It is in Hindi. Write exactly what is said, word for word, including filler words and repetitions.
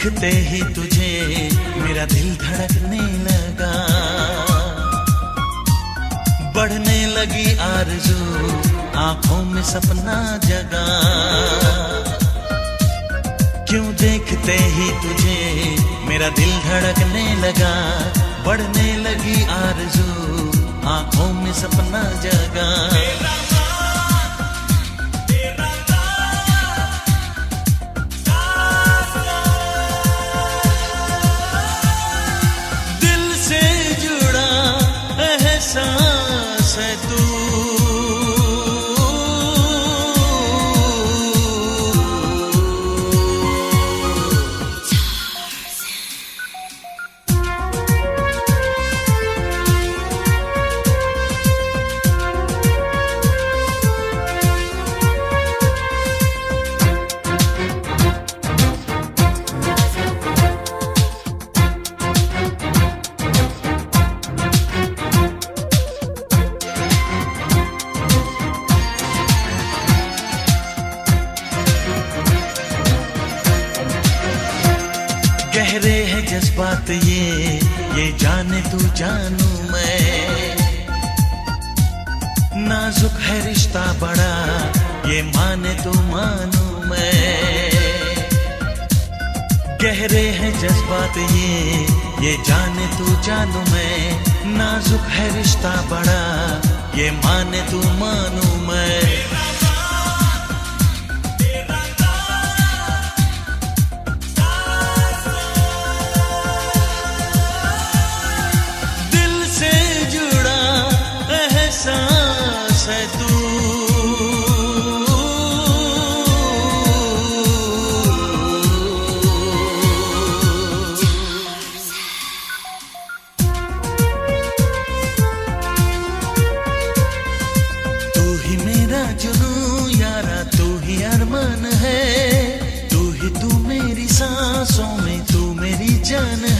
देखते ही तुझे मेरा दिल धड़कने लगा, बढ़ने लगी आरज़ू आंखों में सपना जगा। क्यों देखते ही तुझे मेरा दिल धड़कने लगा, बढ़ने लगी आरज़ू आंखों में सपना जगा। दिल से जुड़ा एहसास है तू, गहरे हैं जज्बात ये ये जाने तू जानू मैं, नाजुक है रिश्ता बड़ा ये माने तू मानू मैं। गहरे हैं जज्बात ये ये जाने तू जानू मैं, नाजुक है रिश्ता बड़ा ये माने तू मानू मैं। है तू तू ही मेरा जुनून यारा, तू ही अरमान है, तू ही तू मेरी सांसों में, तू मेरी जान